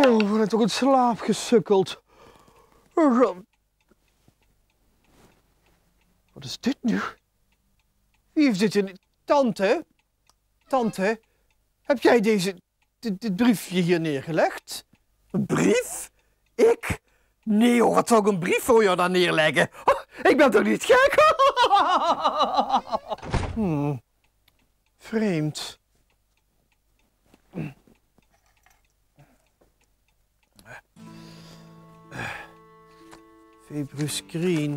Oh, wat heb ik toch in slaap gesukkeld. Wat is dit nu? Wie heeft dit in... Tante? Tante, heb jij dit briefje hier neergelegd? Een brief? Ik? Nee hoor, wat zou ik een brief voor jou daar neerleggen? Oh, ik ben toch niet gek? Vreemd. Februs Green.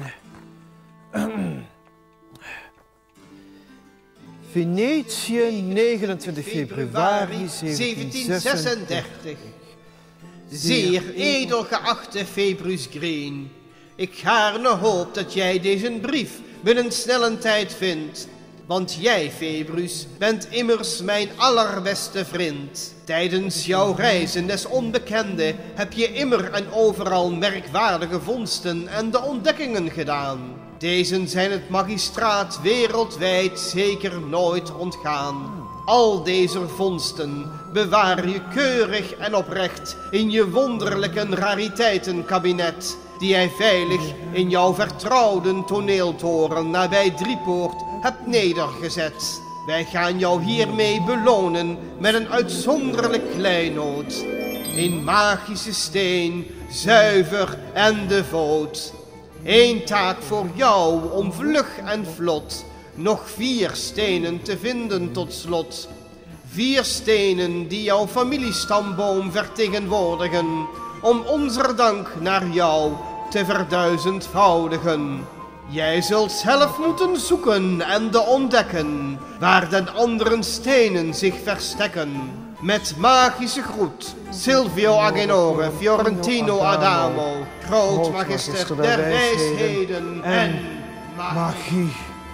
Venetië, 29 februari 1736. Zeer edelgeachte Februs Green. Ik gaarne hoop dat jij deze brief binnen snelle tijd vindt. Want jij, Februs, bent immers mijn allerbeste vriend. Tijdens jouw reizen des onbekende heb je immer en overal merkwaardige vondsten en de ontdekkingen gedaan. Deze zijn het magistraat wereldwijd zeker nooit ontgaan. Al deze vondsten bewaar je keurig en oprecht in je wonderlijke rariteitenkabinet, die jij veilig in jouw vertrouwde toneeltoren nabij Driepoort hebt nedergezet. Wij gaan jou hiermee belonen met een uitzonderlijk kleinood. Een magische steen, zuiver en devoot. Eén taak voor jou om vlug en vlot nog 4 stenen te vinden tot slot. 4 stenen die jouw familiestamboom vertegenwoordigen, om onze dank naar jou te verduizendvoudigen. Jij zult zelf moeten zoeken en de ontdekken, waar den anderen stenen zich verstekken. Met magische groet, Silvio Agenore, Fiorentino Adamo, groot magister der wijsheden en magie.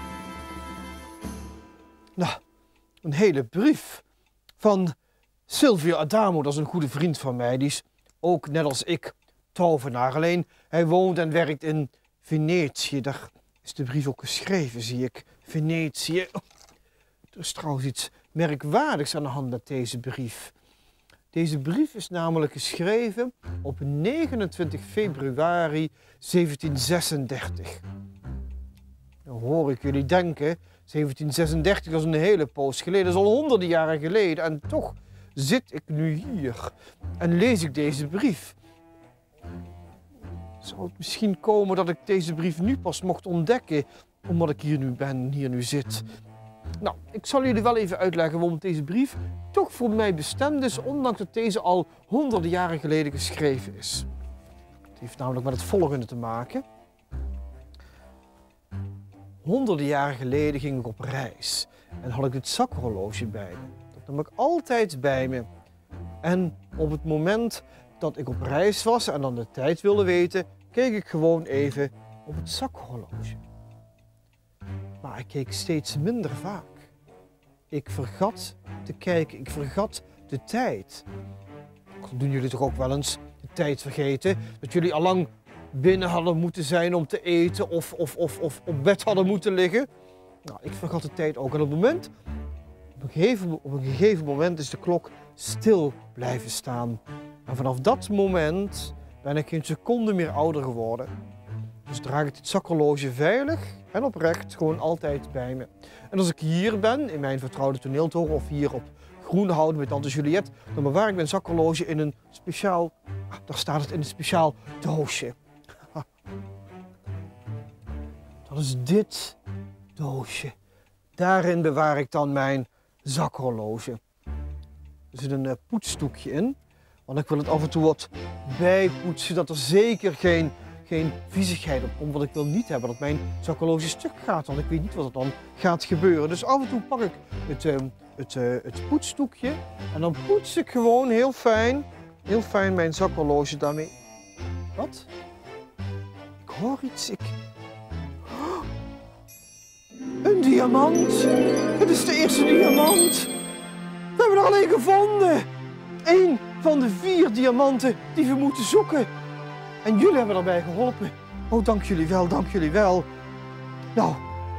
Nou, een hele brief van Silvio Adamo, dat is een goede vriend van mij. Die is ook, net als ik, tovenaar. Alleen, hij woont en werkt in Venetië. Daar is de brief ook geschreven, zie ik. Venetië. Er is trouwens iets merkwaardigs aan de hand met deze brief. Deze brief is namelijk geschreven op 29 februari 1736. Dan hoor ik jullie denken, 1736 is een hele poos geleden, dat is al honderden jaren geleden. En toch zit ik nu hier en lees ik deze brief. Zou het misschien komen dat ik deze brief nu pas mocht ontdekken, omdat ik hier nu ben, hier nu zit? Nou, ik zal jullie wel even uitleggen waarom deze brief toch voor mij bestemd is, ondanks dat deze al honderden jaren geleden geschreven is. Het heeft namelijk met het volgende te maken. Honderden jaren geleden ging ik op reis en had ik dit zakhorloge bij me. Dat nam ik altijd bij me. En op het moment dat ik op reis was en dan de tijd wilde weten, keek ik gewoon even op het zakhorloge. Maar ik keek steeds minder vaak. Ik vergat te kijken, ik vergat de tijd. Doen jullie toch ook wel eens de tijd vergeten? Dat jullie allang binnen hadden moeten zijn om te eten of op bed hadden moeten liggen? Nou, ik vergat de tijd ook. En op een gegeven moment is de klok stil blijven staan. En vanaf dat moment ben ik geen seconde meer ouder geworden. Dus draag ik dit zakhorloge veilig en oprecht gewoon altijd bij me. En als ik hier ben, in mijn vertrouwde toneeltoren of hier op Groenhouden met tante Juliette, dan bewaar ik mijn zakhorloge in een speciaal, daar staat het in een speciaal doosje. Dat is dit doosje. Daarin bewaar ik dan mijn zakhorloge. Er zit een poetsdoekje in, want ik wil het af en toe wat bijpoetsen, dat er zeker geen viezigheid op komt. Want ik wil niet hebben dat mijn zakhorloge stuk gaat, want ik weet niet wat er dan gaat gebeuren. Dus af en toe pak ik het poetsdoekje en dan poets ik gewoon heel fijn mijn zakhorloge daarmee. Wat? Ik hoor iets. Oh, een diamant! Het is de eerste diamant! We hebben er alleen gevonden! Eén van de 4 diamanten die we moeten zoeken. En jullie hebben erbij geholpen. Oh, dank jullie wel, dank jullie wel. Nou,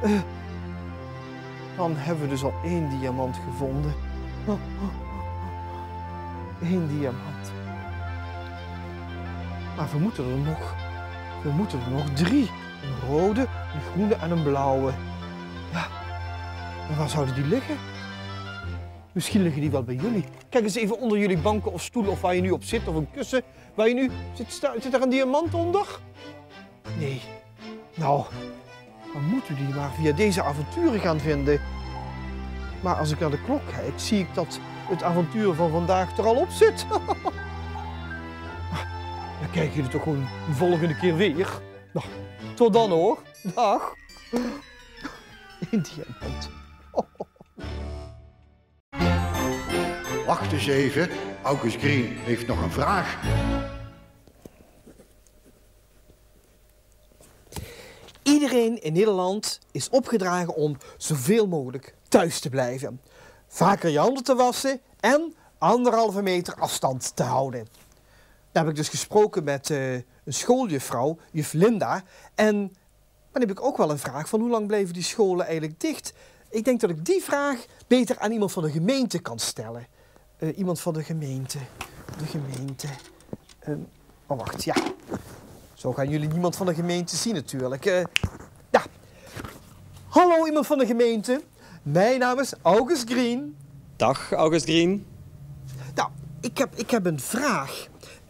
dan hebben we dus al 1 diamant gevonden. 1 diamant. Maar we moeten er nog 3. Een rode, een groene en een blauwe. Ja, en waar zouden die liggen? Misschien liggen die wel bij jullie. Kijk eens even onder jullie banken of stoelen of waar je nu op zit of een kussen. Waar je nu zit er een diamant onder? Nee. Nou, dan moeten we die maar via deze avonturen gaan vinden. Maar als ik naar de klok kijk, zie ik dat het avontuur van vandaag er al op zit. Dan kijken jullie toch gewoon de volgende keer weer. Nou, tot dan hoor. Dag. Een diamant. Wacht eens even, August Green heeft nog een vraag. Iedereen in Nederland is opgedragen om zoveel mogelijk thuis te blijven. Vaker je handen te wassen en 1,5 meter afstand te houden. Daar heb ik dus gesproken met een schooljuffrouw, juf Linda. En dan heb ik ook wel een vraag van hoe lang blijven die scholen eigenlijk dicht? Ik denk dat ik die vraag beter aan iemand van de gemeente kan stellen. Iemand van de gemeente. Oh, wacht, ja. Zo gaan jullie niemand van de gemeente zien natuurlijk. Ja. Hallo iemand van de gemeente. Mijn naam is August Green. Dag August Green. Nou, ik heb een vraag.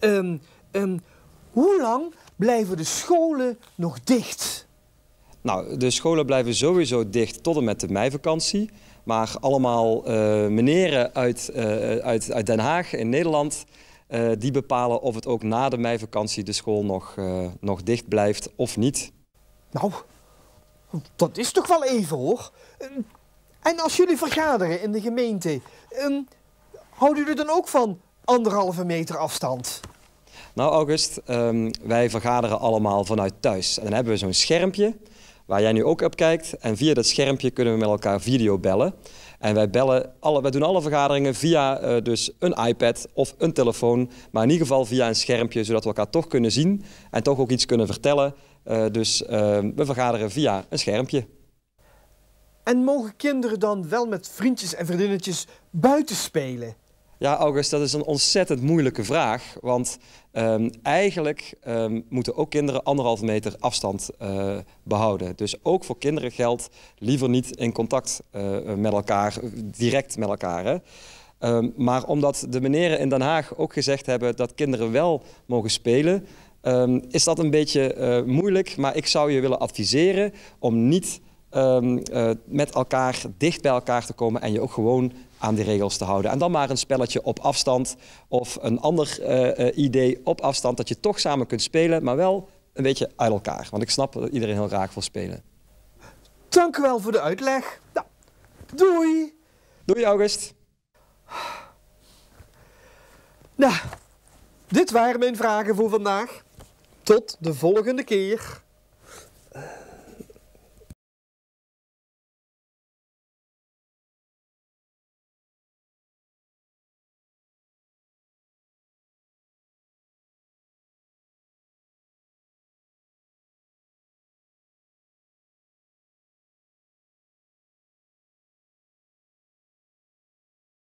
Hoe lang blijven de scholen nog dicht? Nou, de scholen blijven sowieso dicht tot en met de meivakantie. Maar allemaal meneren uit Den Haag in Nederland, die bepalen of het ook na de meivakantie de school nog dicht blijft of niet. Nou, dat is toch wel even hoor. En als jullie vergaderen in de gemeente, houden jullie dan ook van 1,5 meter afstand? Nou August, wij vergaderen allemaal vanuit thuis. En dan hebben we zo'n schermpje waar jij nu ook op kijkt. En via dat schermpje kunnen we met elkaar video bellen. En wij doen alle vergaderingen via dus een iPad of een telefoon. Maar in ieder geval via een schermpje, zodat we elkaar toch kunnen zien. En toch ook iets kunnen vertellen. Dus we vergaderen via een schermpje. En mogen kinderen dan wel met vriendjes en vriendinnetjes buiten spelen? Ja, August, dat is een ontzettend moeilijke vraag. Want eigenlijk moeten ook kinderen 1,5 meter afstand behouden. Dus ook voor kinderen geldt liever niet in contact met elkaar, direct met elkaar. Hè? Maar omdat de meneren in Den Haag ook gezegd hebben dat kinderen wel mogen spelen, is dat een beetje moeilijk. Maar ik zou je willen adviseren om niet met elkaar dicht bij elkaar te komen en je ook gewoon aan die regels te houden. En dan maar een spelletje op afstand of een ander idee op afstand dat je toch samen kunt spelen, maar wel een beetje uit elkaar. Want ik snap dat iedereen heel graag wil spelen. Dank u wel voor de uitleg. Nou, doei! Doei August! Nou, dit waren mijn vragen voor vandaag. Tot de volgende keer.